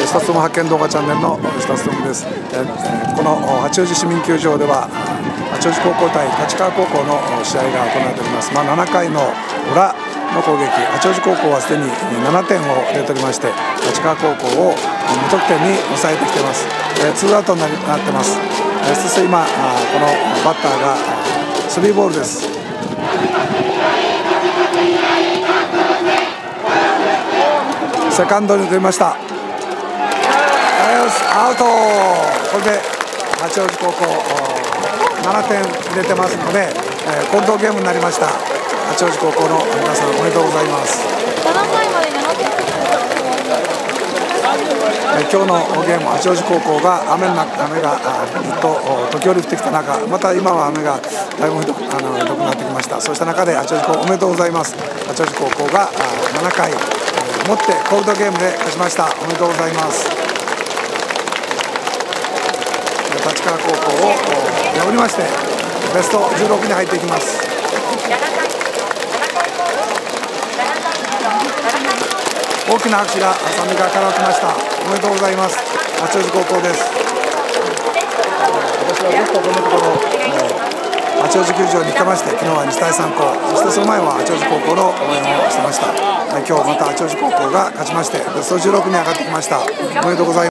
下妻発見動画チャンネルの下妻です。この八王子市民球場では八王子高校対立川高校の試合が行われております。7回の裏の攻撃、八王子高校はすでに7点を入れておりまして、立川高校を無得点に抑えてきています。ツーアウトになってます。そして今このバッターがスリーボールです。セカンドに出ました。アウト。これで八王子高校7点入れてますので、混同ゲームになりました。八王子高校の皆さんおめでとうございます。今日のゲーム、八王子高校が雨がずっと時折降ってきた中、また今は雨がだいぶひどくなってきました。そうした中で八王子高校おめでとうございます。八王子高校が7回持ってコールドゲームで勝ちました。おめでとうございます。立川高校を破りましてベスト16に入っていきます。大きな拍手が三塁側から起きました。おめでとうございます。八王子高校です。私はずっとこのところ八王子球場に来てまして、昨日は日大三高、そしてその前は八王子高校の応援をしてました。今日また八王子高校が勝ちましてベスト16に上がってきました。おめでとうございます。